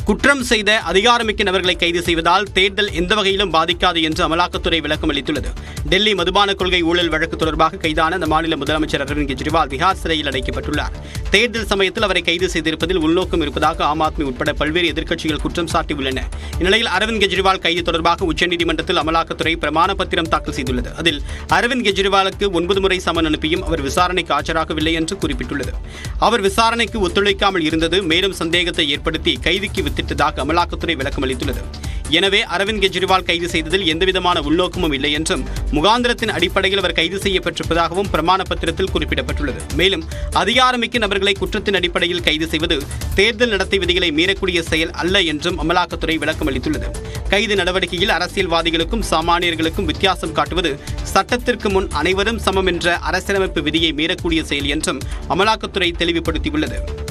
குற்றம் செய்த அதிகாரமிக்க நபர்களை கைது செய்வதால் தேர்தல் எந்த வகையிலும் பாதிக்காது என்று அமலாக்கத்துறை விளக்கம் அளித்துள்ளது. டெல்லி மதுபான கொள்கை ஊழல் வழக்கு தொடர்பாக கைதான அந்த மாநில முதலமைச்சர் அரவிந்த் கெஜ்ரிவால் திஹார் சிறையில் அடைக்கப்பட்டுள்ளார். தேர்தல் சமயத்தில் அவரை கைது செய்திருப்பதில் உள்நோக்கம் இருப்பதாக ஆம் ஆத்மி உட்பட பல்வேறு எதிர்க்கட்சிகள் குற்றம் சாட்டியுள்ளன. இந்நிலையில் அரவிந்த் கெஜ்ரிவால் கைது தொடர்பாக உச்சநீதிமன்றத்தில் அமலாக்கத்துறை பிரமாண பத்திரம் தாக்கல் செய்துள்ளது. அதில் அரவிந்த் கெஜ்ரிவாலுக்கு 9 முறை சமன் அனுப்பியும் அவர் விசாரணைக்கு ஆஜராகவில்லை என்று குறிப்பிட்டுள்ளது. அவர் விசாரணைக்கு ஒத்துழைக்காமல் இருந்தது மேலும் சந்தேகத்தை ஏற்படுத்தி கைதுக்கு வித்திட்டதாக அமலாக்கத்துறை விளக்கம் அளித்துள்ளது. எனவே அரவிந்த் கெஜ்ரிவால் கைது செய்ததில் எந்தவிதமான உள்நோக்கமும் இல்லை என்றும் முகாந்திரத்தின் அடிப்படையில் அவர் கைது செய்யப்பட்டிருப்பதாகவும் பிரமாண பத்திரத்தில் குறிப்பிடப்பட்டுள்ளது. மேலும் அதிகாரமிக்க நபர்களை குற்றத்தின் அடிப்படையில் கைது செய்வது தேர்தல் நடத்தை விதிகளை மீறக்கூடிய செயல் அல்ல என்றும் அமலாக்கத்துறை விளக்கம் அளித்துள்ளது. கைது நடவடிக்கையில் அரசியல்வாதிகளுக்கும் சாமானியர்களுக்கும் வித்தியாசம் காட்டுவது சட்டத்திற்கு முன் அனைவரும் சமம் என்ற அரசியலமைப்பு விதியை மீறக்கூடிய செயல் என்றும் அமலாக்கத்துறை தெளிவுபடுத்தியுள்ளது.